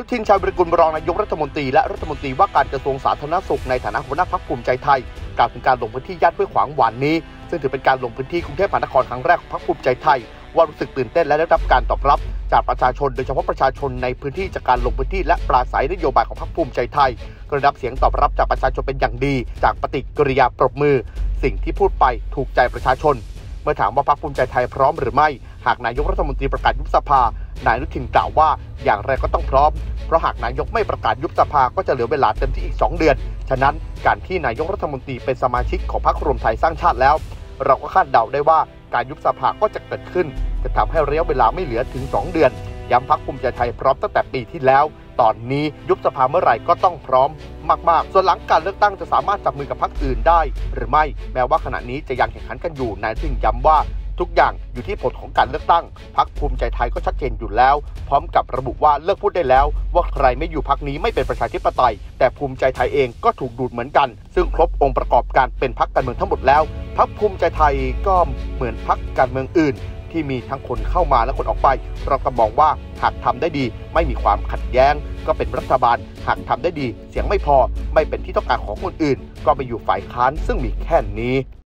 ทินชาญวิรกุลรองนายกรัฐมนตรีและรัฐมนตรีว่าการกระทรวงสาธารณสุขในฐานะหัวหน้าพรรคภูมิใจไทยกล่าวถึงการลงพื้นที่ย่านห้วยขวางวันนี้ซึ่งถือเป็นการลงพื้นที่กรุงเทพมหานครครั้งแรกของพรรคภูมิใจไทยว่ารู้สึกตื่นเต้นและได้รับการตอบรับจากประชาชนโดยเฉพาะประชาชนในพื้นที่จากการลงพื้นที่และปราศัยนโยบายของพรรคภูมิใจไทยก็ได้รับเสียงตอบรับจากประชาชนเป็นอย่างดีจากปฏิกิริยาปรบมือสิ่งที่พูดไปถูกใจประชาชนเมื่อถามว่าพรรคภูมิใจไทยพร้อมหรือไม่หากนายกรัฐมนตรีประกาศยุบสภานายอนุทินกล่าวว่าอย่างไรก็ต้องพร้อมเพราะหากนายกไม่ประกาศยุบสภาก็จะเหลือเวลาเต็มที่อีก2เดือนฉะนั้นการที่นายกรัฐมนตรีเป็นสมาชิกของพรรครวมไทยสร้างชาติแล้วเราก็คาดเดาได้ว่าการยุบสภาก็จะเกิดขึ้นจะทำให้ระยะเวลาไม่เหลือถึง2เดือนย้ำพรรคภูมิใจไทยพร้อมตั้งแต่ปีที่แล้วตอนนี้ยุบสภาเมื่อไหร่ก็ต้องพร้อมมากๆส่วนหลังการเลือกตั้งจะสามารถจับมือกับพรรคอื่นได้หรือไม่แม้ว่าขณะนี้จะยังแข่งขันกันอยู่นายอนุทินย้ำว่าทุกอย่างอยู่ที่ผลของการเลือกตั้งพรรคภูมิใจไทยก็ชัดเจนอยู่แล้วพร้อมกับระบุว่าเลิกพูดได้แล้วว่าใครไม่อยู่พรรคนี้ไม่เป็นประชาธิปไตยแต่ภูมิใจไทยเองก็ถูกดูดเหมือนกันซึ่งครบองค์ประกอบการเป็นพรรคการเมืองทั้งหมดแล้วพรรคภูมิใจไทยก็เหมือนพรรคการเมืองอื่นที่มีทั้งคนเข้ามาและคนออกไปเราก็มองว่าหากทำได้ดีไม่มีความขัดแย้งก็เป็นรัฐบาลหากทำได้ดีเสียงไม่พอไม่เป็นที่ต้องการของคนอื่นก็ไปอยู่ฝ่ายค้านซึ่งมีแค่นี้